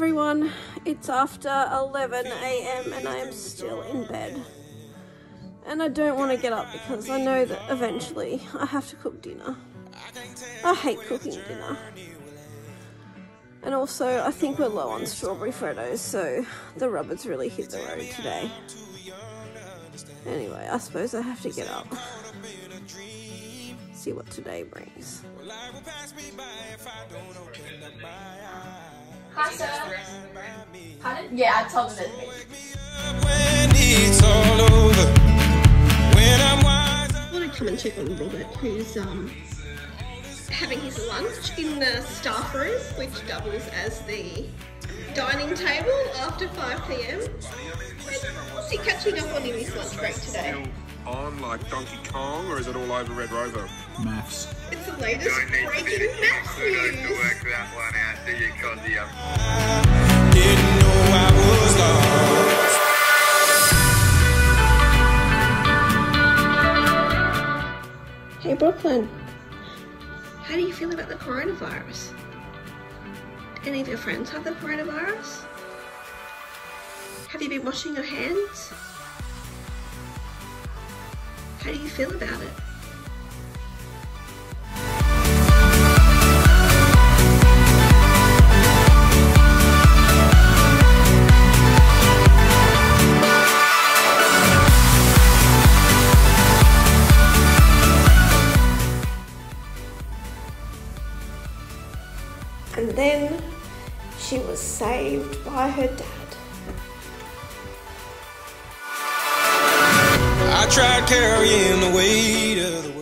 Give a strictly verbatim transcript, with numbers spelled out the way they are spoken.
everyone, it's after eleven a m and I am still in bed. And I don't want to get up because I know that eventually I have to cook dinner. I hate cooking dinner. And also, I think we're low on strawberry Freddos, so the rubbers really hit the road today. Anyway, I suppose I have to get up. See what today brings. Hi, sir. Pardon? Yeah, I told him that. I want to come and check on Robert, who's um having his lunch in the staff room, which doubles as the dining table after five p m What's he catching up on in his lunch break today? On like Donkey Kong, or is it all over Red Rover? Maths. It's the latest breaking maths news. To work that one out, do you, Condia? Didn't know I was lost. Hey Brooklyn, how do you feel about the coronavirus? Any of your friends have the coronavirus? Have you been washing your hands? How do you feel about it? And then she was saved by her dad. I tried carrying the weight of the world.